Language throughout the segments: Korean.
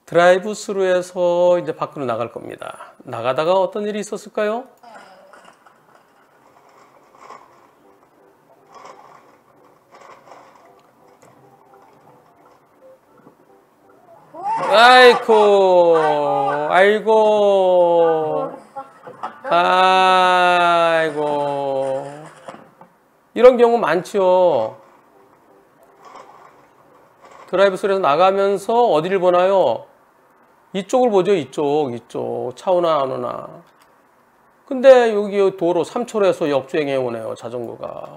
드라이브 스루에서 이제 밖으로 나갈 겁니다. 나가다가 어떤 일이 있었을까요? 아이고, 아이고, 아이고. 이런 경우 많죠. 드라이브 스루에서 나가면서 어디를 보나요? 이쪽을 보죠. 이쪽. 차 오나 안 오나. 근데 여기 도로 3차로에서 역주행해 오네요. 자전거가.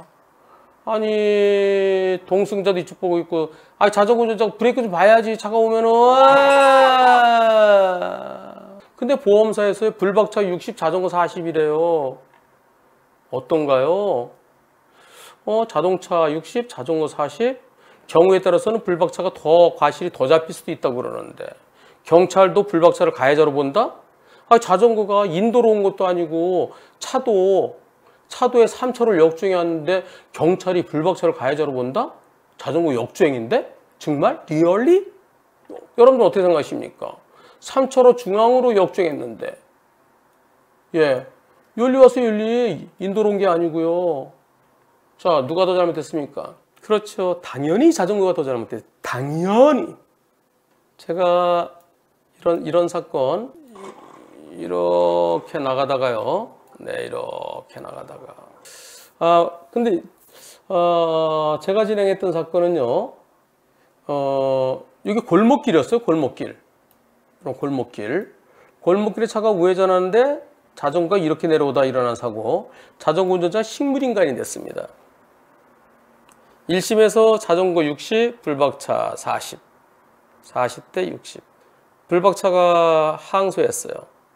아니, 동승자도 이쪽 보고 있고, 아, 자전거 운전자 브레이크 좀 봐야지. 차가 오면은. 근데 보험사에서 불박차 60, 자전거 40이래요. 어떤가요? 자동차 60, 자전거 40? 경우에 따라서는 불박차가 더 과실이 더 잡힐 수도 있다고 그러는데, 경찰도 불박차를 가해자로 본다? 아, 자전거가 인도로 온 것도 아니고 차도에 3차로를 역주행해 왔는데 경찰이 불박차를 가해자로 본다? 자전거 역주행인데? 정말? 리얼리? 여러분들 어떻게 생각하십니까? 3차로 중앙으로 역주행했는데, 예, 윤리 와서 윤리, 인도로 온 게 아니고요. 자, 누가 더 잘못했습니까? 그렇죠. 당연히 자전거가 더 잘못됐어요. 당연히. 제가 이런 사건 이렇게 나가다가요. 네, 이렇게 나가다가. 근데 제가 진행했던 사건은요. 여기 골목길이었어요. 골목길. 골목길에 차가 우회전하는데 자전거가 이렇게 내려오다 일어난 사고. 자전거 운전자 식물인간이 됐습니다. 1심에서 자전거 60, 불박차 40. 40대 60. 불박차가 항소했어요.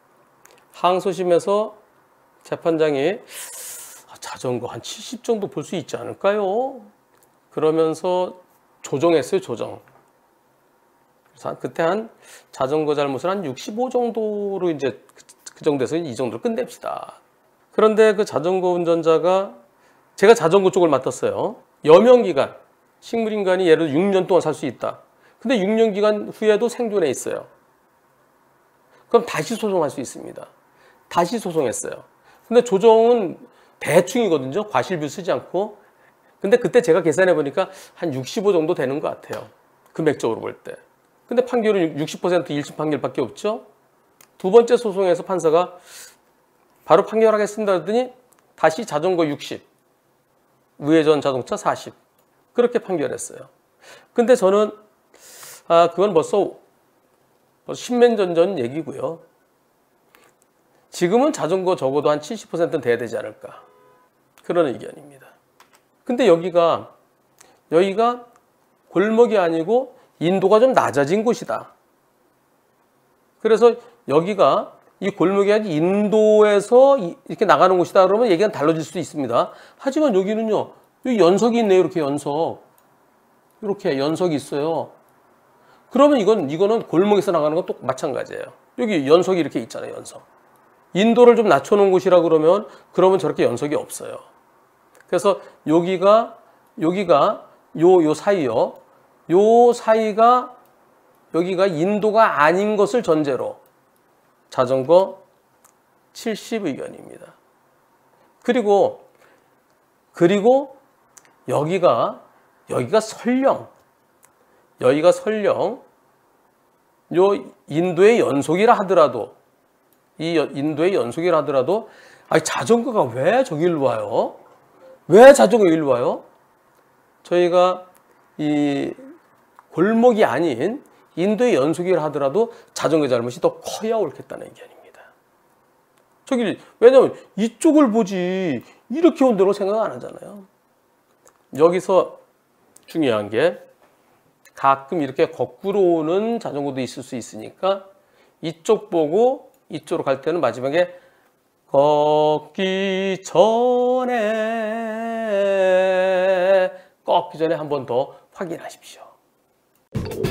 항소심에서 재판장이 자전거 한 70 정도 볼 수 있지 않을까요? 그러면서 조정했어요, 조정. 그래서 그때 한 자전거 잘못을 한 65 정도로 이제 그 정도에서 이 정도로 끝냅시다. 그런데 그 자전거 운전자가 제가 자전거 쪽을 맡았어요. 여명기간, 식물인간이 예를 들어 6년 동안 살 수 있다. 근데 6년 기간 후에도 생존해 있어요. 그럼 다시 소송할 수 있습니다. 다시 소송했어요. 근데 조정은 대충이거든요. 과실비 쓰지 않고. 근데 그때 제가 계산해 보니까 한 65 정도 되는 것 같아요. 금액적으로 볼 때. 근데 판결은 60% 1심 판결밖에 없죠. 두 번째 소송에서 판사가 바로 판결하겠습니다 했더니 다시 자전거 60, 우회전 자동차 40. 그렇게 판결했어요. 근데 저는 그건 벌써 10년 전 얘기고요. 지금은 자전거 적어도 한 70%는 돼야 되지 않을까. 그런 의견입니다. 근데 여기가 골목이 아니고 인도가 좀 낮아진 곳이다. 그래서 여기가 이 골목이 아니라 인도에서 이렇게 나가는 곳이다 그러면 얘기가 달라질 수도 있습니다. 하지만 여기는요. 여기 연석이 있네요. 이렇게 연석. 이렇게 연석이 있어요. 그러면 이거는 골목에서 나가는 건 또 마찬가지예요. 여기 연석이 이렇게 있잖아요. 연석. 인도를 좀 낮춰놓은 곳이라 그러면 저렇게 연석이 없어요. 그래서 여기가 요 사이요. 요 사이가 여기가 인도가 아닌 것을 전제로 자전거 70 의견입니다. 그리고 여기가 설령 요 인도의 연속이라 하더라도 아니 자전거가 왜 저기로 와요? 왜 자전거 여기로 와요? 저희가 이 골목이 아닌 인도의 연속이라 하더라도 자전거 잘못이 더 커야 옳겠다는 의견입니다. 왜냐면 이쪽을 보지 이렇게 온다고 생각 안 하잖아요. 여기서 중요한 게 가끔 이렇게 거꾸로 오는 자전거도 있을 수 있으니까 이쪽 보고 이쪽으로 갈 때는 마지막에 꺾기 전에 한 번 더 확인하십시오.